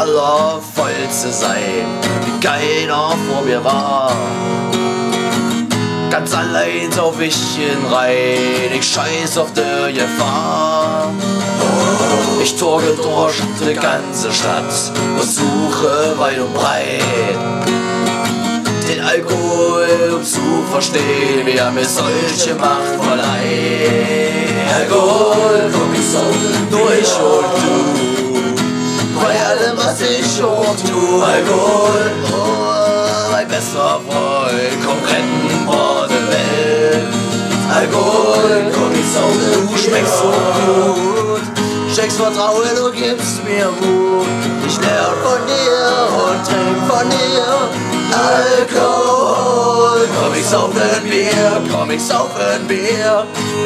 Allervollste sein, wie keiner vor mir war. Ganz allein sauf ich in rein, ich scheiß auf der Gefahr. Ich torgel durch die ganze Stadt und suche weit und breit den Alkohol, um zu verstehen, wer mir solche Macht verleiht. Alkohol, komm ich saufen durch und du, bei allem was ich auch tu. Alkohol, oh, mein bester Freund, komm retten vor der Welt. Alkohol, komm ich saufen, du schmeckst so gut. Schenkst Vertrauen, du gibst mir Mut. Ich lerne von dir und trink von dir Alkohol. Komm ich saufen Bier, komm ich saufen Bier.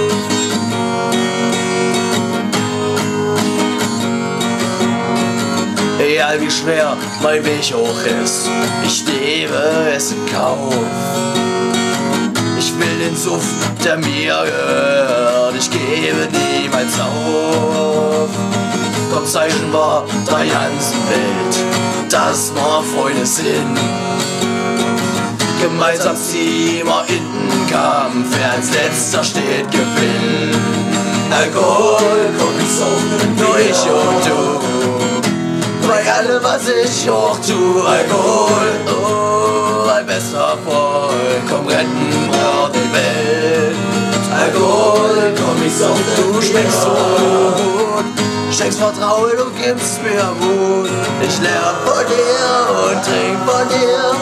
Egal wie schwer mein Weg hoch ist, ich nehme es in Kauf. Ich will den Suff, der mir gehört, ich gebe niemals auf. Komm, zeigen wir der ganzen Welt, dass wir Freunde sind. Gemeinsam ziehen wir in den Kampf, wer als letzter steht, gewinnt. Alkohol, komm ich saufen durch und du, bei allem was ich auch tu. Alkohol, oh, mein bester Freund, komm retten wir die Welt. Alkohol, komm ich saufen, du schmeckst so gut. Schenkst Vertrauen, du gibst mir Mut. Ich lerne von dir und trink von dir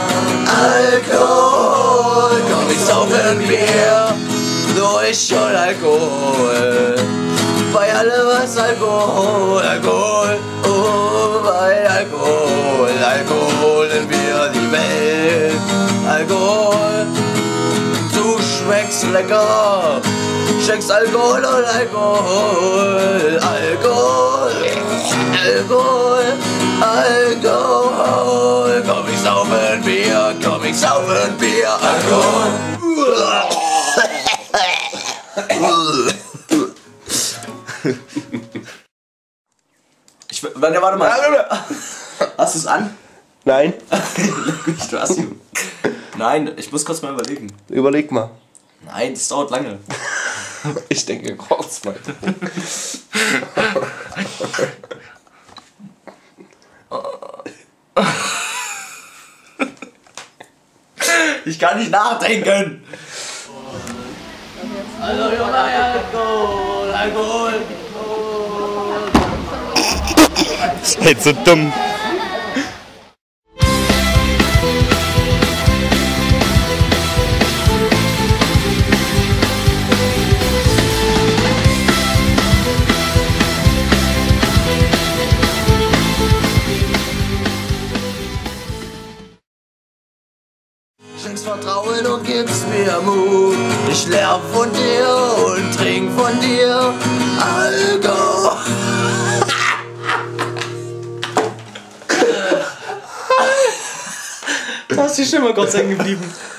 Alkohol. Komm ich saufen Bier, durch und Alkohol. Bei allem was Alkohol, Alkohol, oh, bei Alkohol, Alkohol in wir die Welt. Alkohol, du schmeckst lecker, schenkst Alkohol und Alkohol, Alkohol, Alkohol, Alkohol. Komm ich saufen Bier, komm ich saufen Bier, Alkohol. Warte mal. Hast du es an? Nein. Du hast ihn. Nein, ich muss kurz mal überlegen. Überleg mal. Nein, das dauert lange. Ich denke kurz mal. Ich kann nicht nachdenken. Also, Alkohol, Alkohol. Seid so dumm. Schenkst Vertrauen und gibst mir Mut. Ich lerne von dir und trink von dir Alkohol. Da ist die Stimme Gott sei Dank geblieben.